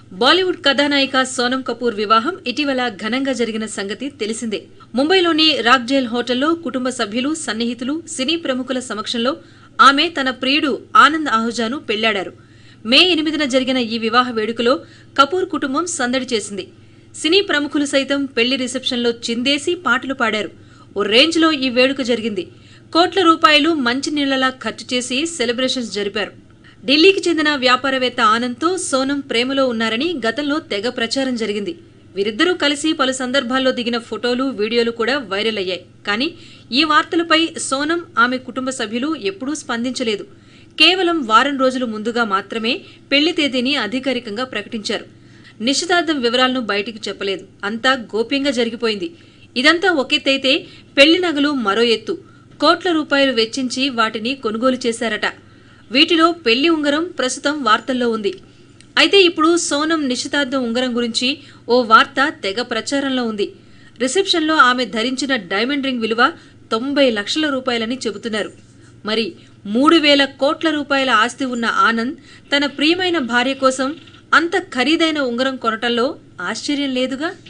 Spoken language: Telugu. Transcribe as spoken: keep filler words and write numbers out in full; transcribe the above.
బాలీవుడ్ కథానాయిక సోనం కపూర్ వివాహం ఇటీవల ఘనంగా జరిగిన సంగతి తెలిసిందే. ముంబైలోని రాక్జైల్ హోటల్లో కుటుంబ సభ్యులు, సన్నిహితులు, సినీ ప్రముఖుల సమక్షంలో ఆమె తన ప్రియుడు ఆనంద్ ఆహుజాను పెళ్లాడారు. మే ఎనిమిదిన జరిగిన ఈ వివాహ వేడుకలో కపూర్ కుటుంబం సందడి చేసింది. సినీ ప్రముఖులు సైతం పెళ్లి రిసెప్షన్లో చిందేసి పాటలు పాడారు. ఓ రేంజ్లో ఈ వేడుక జరిగింది. కోట్ల రూపాయలు మంచినీళ్లలా ఖర్చు చేసి సెలబ్రేషన్స్ జరిపారు. ఢిల్లీకి చెందిన వ్యాపారవేత్త ఆనంద్తో సోనం ప్రేమలో ఉన్నారని గతంలో తెగ ప్రచారం జరిగింది. వీరిద్దరూ కలిసి పలు సందర్భాల్లో దిగిన ఫోటోలు, వీడియోలు కూడా వైరల్ అయ్యాయి. కానీ ఈ వార్తలపై సోనం, ఆమె కుటుంబ సభ్యులు ఎప్పుడూ స్పందించలేదు. కేవలం వారం రోజులు ముందుగా మాత్రమే పెళ్లి తేదీని అధికారికంగా ప్రకటించారు. నిశ్చితార్థం వివరాలను బయటికి చెప్పలేదు. అంతా గోప్యంగా జరిగిపోయింది. ఇదంతా ఒకెత్తైతే పెళ్లి నగలు మరో ఎత్తు. కోట్ల రూపాయలు వెచ్చించి వాటిని కొనుగోలు చేశారట. వీటిలో పెళ్లి ఉంగరం ప్రస్తుతం వార్తల్లో ఉంది. అయితే ఇప్పుడు సోనం నిశ్చితార్థం ఉంగరం గురించి ఓ వార్త తెగ ప్రచారంలో ఉంది. రిసెప్షన్లో ఆమె ధరించిన డైమండ్ రింగ్ విలువ తొంభై లక్షల రూపాయలని చెబుతున్నారు. మరి మూడు వేల కోట్ల రూపాయల ఆస్తి ఉన్న ఆనంద్ తన ప్రియమైన భార్య కోసం అంత ఖరీదైన ఉంగరం కొనటంలో ఆశ్చర్యం లేదుగా.